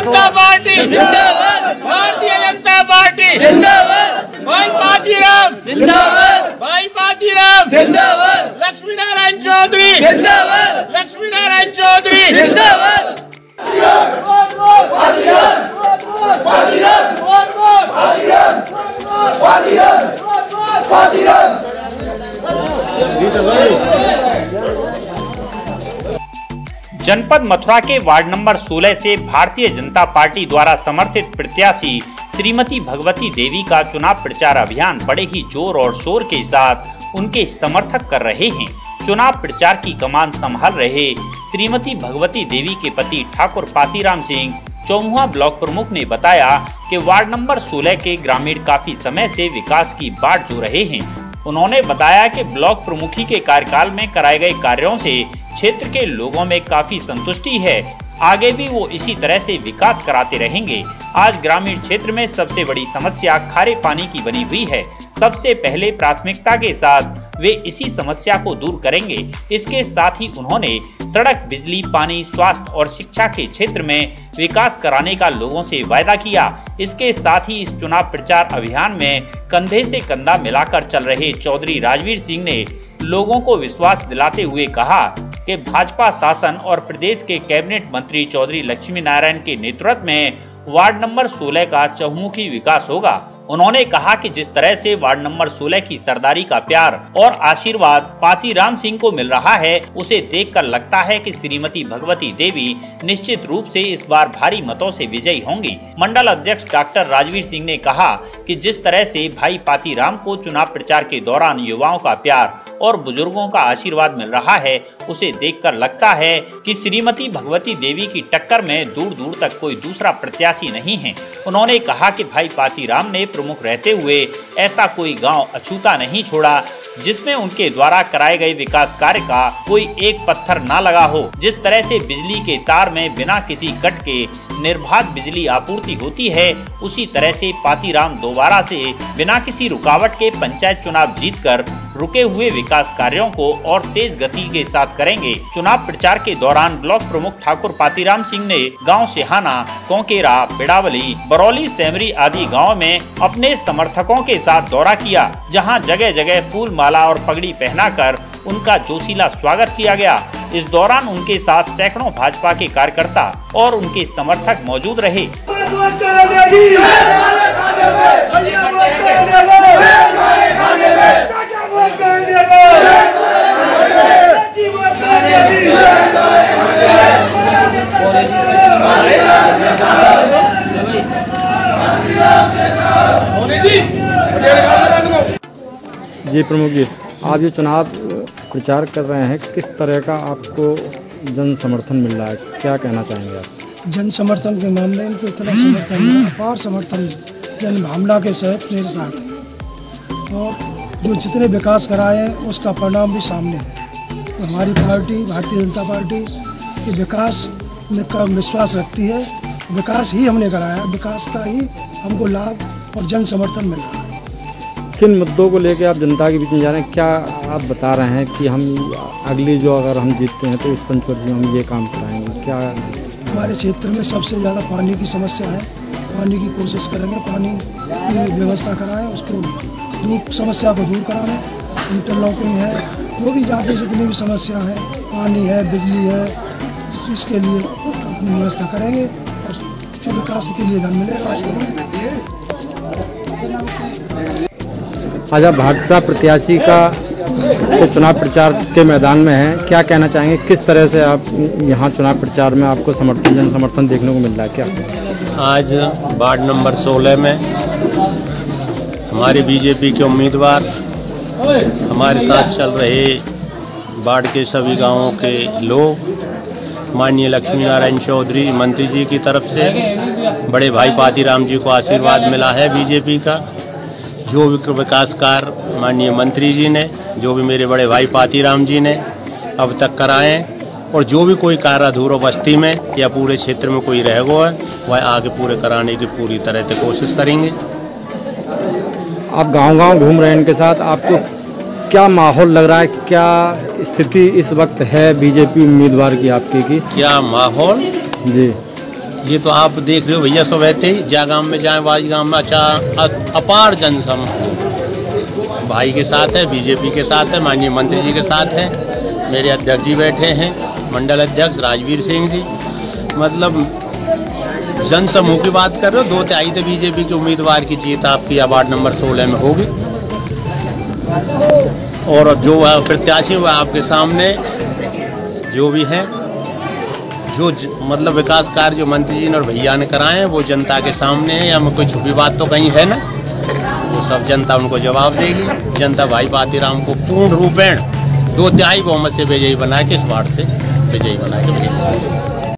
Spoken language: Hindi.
जनता पार्टी जिंदाबाद, भारतीय जनता पार्टी जिंदाबाद, भाई पातीराम जिंदाबाद, भाई पातीराम जिंदाबाद, लक्ष्मी नारायण चौधरी जिंदाबाद, लक्ष्मी नारायण चौधरी जिंदाबाद। जनपद मथुरा के वार्ड नंबर 16 से भारतीय जनता पार्टी द्वारा समर्थित प्रत्याशी श्रीमती भगवती देवी का चुनाव प्रचार अभियान बड़े ही जोर और शोर के साथ उनके समर्थक कर रहे हैं। चुनाव प्रचार की कमान संभाल रहे श्रीमती भगवती देवी के पति ठाकुर पातीराम सिंह चौमुहा ब्लॉक प्रमुख ने बताया कि वार्ड नंबर 16 के ग्रामीण काफी समय से विकास की बाट जो रहे हैं। उन्होंने बताया कि ब्लॉक प्रमुखी के कार्यकाल में कराए गए कार्यों से क्षेत्र के लोगों में काफी संतुष्टि है। आगे भी वो इसी तरह से विकास कराते रहेंगे। आज ग्रामीण क्षेत्र में सबसे बड़ी समस्या खारे पानी की बनी हुई है। सबसे पहले प्राथमिकता के साथ वे इसी समस्या को दूर करेंगे। इसके साथ ही उन्होंने सड़क, बिजली, पानी, स्वास्थ्य और शिक्षा के क्षेत्र में विकास कराने का लोगों से वायदा किया। इसके साथ ही इस चुनाव प्रचार अभियान में कंधे से कंधा मिलाकर चल रहे चौधरी राजवीर सिंह ने लोगों को विश्वास दिलाते हुए कहा कि भाजपा शासन और प्रदेश के कैबिनेट मंत्री चौधरी लक्ष्मी नारायण के नेतृत्व में वार्ड नंबर 16 का चहुमुखी विकास होगा। उन्होंने कहा कि जिस तरह से वार्ड नंबर 16 की सरदारी का प्यार और आशीर्वाद पातीराम सिंह को मिल रहा है, उसे देखकर लगता है कि श्रीमती भगवती देवी निश्चित रूप से इस बार भारी मतों से विजयी होंगी। मंडल अध्यक्ष डॉक्टर राजवीर सिंह ने कहा कि जिस तरह से भाई पातीराम को चुनाव प्रचार के दौरान युवाओं का प्यार और बुजुर्गों का आशीर्वाद मिल रहा है, उसे देखकर लगता है कि श्रीमती भगवती देवी की टक्कर में दूर दूर तक कोई दूसरा प्रत्याशी नहीं है। उन्होंने कहा कि भाई पातीराम ने प्रमुख रहते हुए ऐसा कोई गांव अछूता नहीं छोड़ा जिसमें उनके द्वारा कराए गए विकास कार्य का कोई एक पत्थर ना लगा हो। जिस तरह से बिजली के तार में बिना किसी कट के निर्बाध बिजली आपूर्ति होती है, उसी तरह से पातीराम दोबारा से बिना किसी रुकावट के पंचायत चुनाव जीतकर रुके हुए विकास कार्यों को और तेज गति के साथ करेंगे। चुनाव प्रचार के दौरान ब्लॉक प्रमुख ठाकुर पातीराम सिंह ने गांव सिहाना, कोंकेरा, बिड़ावली, बरौली, सेमरी आदि गाँव में अपने समर्थकों के साथ दौरा किया, जहां जगह जगह फूल, माला और पगड़ी पहनाकर उनका जोशीला स्वागत किया गया। इस दौरान उनके साथ सैकड़ों भाजपा के कार्यकर्ता और उनके समर्थक मौजूद रहे। जी प्रमुख जी, आप ये चुनाव प्रचार कर रहे हैं, किस तरह का आपको जन समर्थन मिल रहा है, क्या कहना चाहेंगे आप? जन समर्थन के मामले में तो इतना समर्थन है, अपार समर्थन जन भावना के साथ मेरे साथ है और जो जितने विकास कराए हैं उसका परिणाम भी सामने है। तो हमारी पार्टी भारतीय जनता पार्टी के विकास में का विश्वास रखती है। विकास ही हमने कराया, विकास का ही हमको लाभ और जन समर्थन मिल रहा है। किन मुद्दों को लेकर आप जनता के बीच में जा रहे हैं? क्या आप बता रहे हैं कि हम अगली जो अगर हम जीतते हैं तो इस पंचवर्षीय में हम ये काम कराएंगे? क्या हमारे क्षेत्र में सबसे ज़्यादा पानी की समस्या है, पानी की कोशिश करेंगे, पानी की व्यवस्था कराएं, उसको समस्या को दूर कराएं। इंटरलॉकिंग है, जो भी जहाँ पे जितनी भी समस्या है, पानी है, बिजली है, इसके लिए अपनी व्यवस्था करेंगे और जो विकास के लिए धन मिलेगा उसको। आज आप भाजपा प्रत्याशी का तो चुनाव प्रचार के मैदान में हैं, क्या कहना चाहेंगे? किस तरह से आप यहाँ चुनाव प्रचार में आपको समर्थन, जन समर्थन देखने को मिल रहा है? क्या आज वार्ड नंबर 16 में हमारे बीजेपी के उम्मीदवार हमारे साथ चल रहे वार्ड के सभी गांवों के लोग, माननीय लक्ष्मी नारायण चौधरी मंत्री जी की तरफ से बड़े भाई पातीराम जी को आशीर्वाद मिला है बीजेपी का। जो भी विकास कार्य माननीय मंत्री जी ने, जो भी मेरे बड़े भाई पातीराम जी ने अब तक कराए, और जो भी कोई कार्य अधूरा बस्ती में या पूरे क्षेत्र में कोई रह गया है, वह आगे पूरे कराने की पूरी तरह से कोशिश करेंगे। आप गांव-गांव घूम रहे हैं, इनके साथ आपको क्या माहौल लग रहा है? क्या स्थिति इस वक्त है बीजेपी उम्मीदवार की आपकी की? क्या माहौल? जी, ये तो आप देख रहे हो भैया, सुबह थे जा गाँव में जाए वाज गाँव में अपार जनसम भाई के साथ है, बीजेपी के साथ है, माननीय मंत्री जी के साथ है, मेरे अध्यक्ष जी बैठे हैं, मंडल अध्यक्ष राजवीर सिंह जी। मतलब जनसमूह की बात कर रहे हो, 2/3 तो बीजेपी के उम्मीदवार की जीत आपकी वार्ड नंबर 16 में होगी। और जो प्रत्याशी हुआ आपके सामने जो भी हैं, जो मतलब विकास कार्य जो मंत्री जी ने और भैया ने कराए हैं वो जनता के सामने है, या में कोई छुपी बात तो कहीं है ना, वो सब जनता उनको जवाब देगी। जनता भाई बातीराम को पूर्ण रूपेण 2/3 बहुमत से विजयी बना के इस वार्ड से विजयी बना के भेजेगी।